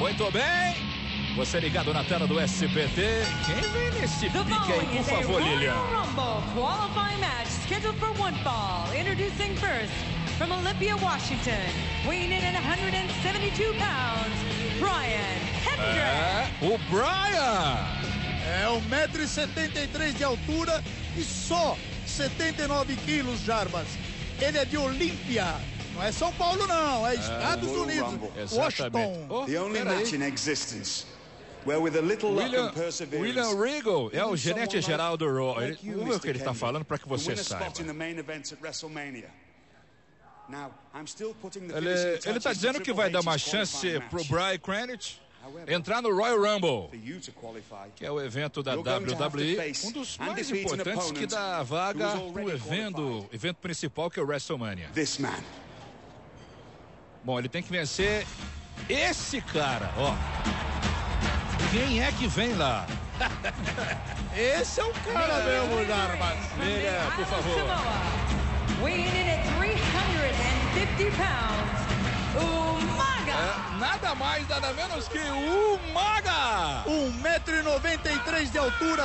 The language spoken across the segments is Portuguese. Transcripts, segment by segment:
Muito bem. Você ligado na tela do SBT. Quem vem nesse pique aí, por favor, Lilian? Rumble qualifying match scheduled for one fall. Introducing first from Olympia, Washington, weighing in at 172 pounds, Brian Kendrick. O Brian. É 1,73 m de altura e só 79 quilos, Jarbas. Ele é de Olímpia. Não é São Paulo, não. É Estados Unidos. Washington. The only match in existence where with a little luck and perseverance. William Regal é o gerente geral do Raw. Vamos ver o que ele está falando para que você saiba. Ele está dizendo que vai dar uma chance pro Brian Kendrick entrar no Royal Rumble, que é o evento da WWE, um dos mais importantes que dá vaga pro evento principal, que é o WrestleMania. Bom, ele tem que vencer esse cara, ó. Quem é que vem lá? Esse é o cara mesmo, Jarbas. Por favor. Weighing in at 350 pounds, Umaga. Nada mais, nada menos que Umaga. 1,93 m de altura,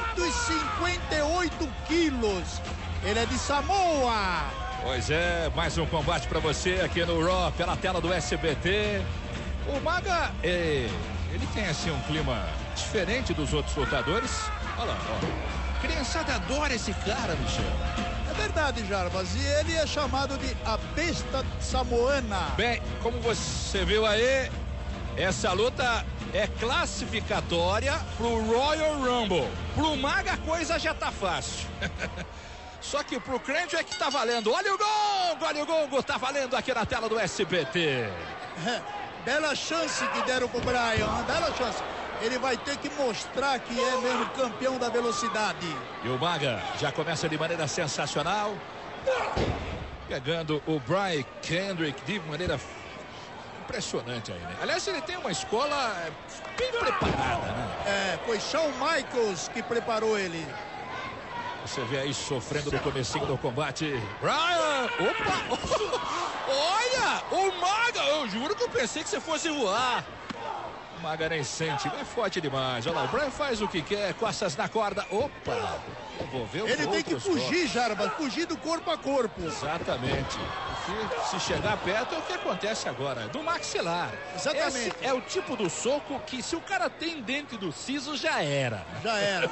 158 quilos. Ele é de Samoa. Pois é, mais um combate pra você aqui no Raw, pela tela do SBT. O Umaga, ele tem assim um clima diferente dos outros lutadores. Olha lá, ó. Criançada adora esse cara, Michel. É verdade, Jarbas, e ele é chamado de a besta samoana. Bem, como você viu aí, essa luta é classificatória pro Royal Rumble. Pro Umaga a coisa já tá fácil. Só que pro Kendrick é que tá valendo. Olha o gongo, tá valendo aqui na tela do SBT. Bela chance que deram pro Brian, bela chance. Ele vai ter que mostrar que é mesmo campeão da velocidade. E o Umaga já começa de maneira sensacional, pegando o Brian Kendrick de maneira impressionante aí, né? Aliás, ele tem uma escola bem preparada, né? Foi Shawn Michaels que preparou ele. Você vê aí sofrendo no comecinho do combate. Brian! Opa! Olha! O Umaga! Eu juro que eu pensei que você fosse voar. O Umaga nem sente, é forte demais. Olha lá, o Brian faz o que quer, costas na corda. Opa! Eu vou ver ele tem que fugir, Jarbas, fugir do corpo a corpo. Exatamente. Se chegar perto é o que acontece agora, do maxilar. Exatamente. Esse é o tipo do soco que se o cara tem dentro do siso, já era. Já era.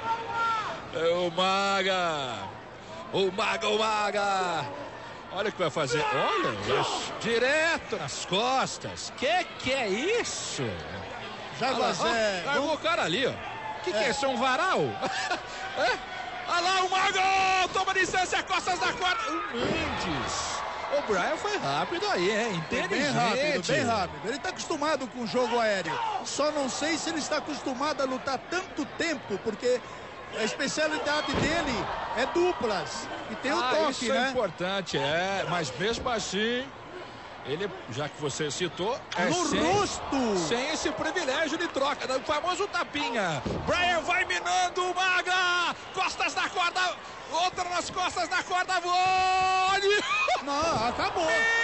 Umaga. Olha o que vai fazer. Olha isso. Direto nas costas. Que é isso? Jarbas, largou o cara ali, ó. Que é isso? É um varal? Olha lá, Umaga! Toma distância, costas da corda. O Mendes. O Brian foi rápido aí, inteligente. Bem rápido. Ele está acostumado com o jogo aéreo. Só não sei se ele está acostumado a lutar tanto tempo, porque a especialidade dele é duplas. E tem o toque, isso né? É importante, mas mesmo assim, ele, já que você citou, rosto! Sem esse privilégio de troca, o famoso tapinha. Brian vai minando o Umaga! Costas na corda, outra nas costas da corda, vole! Não, acabou!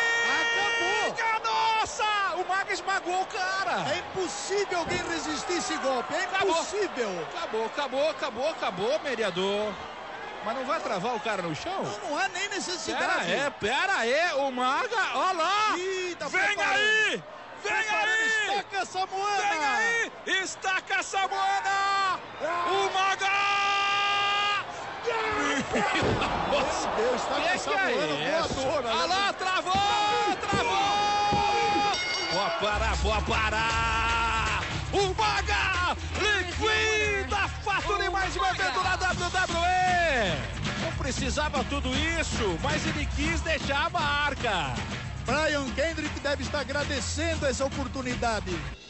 Nossa! O Umaga esmagou o cara! É impossível alguém resistir esse golpe, é impossível! Acabou, mediador. Mas não vai travar o cara no chão? Não há nem necessidade. Pera aí, o Umaga, olha lá! Vem aí! Estaca a samoana! Vem aí! Estaca a samoana! Umaga! Nossa, meu Deus, estaca a samoana voadora! Olha lá, travou! Boa parar! Umaga! Liquida! Fatura em mais um evento na WWE! Não precisava tudo isso, mas ele quis deixar a marca. Brian Kendrick deve estar agradecendo essa oportunidade.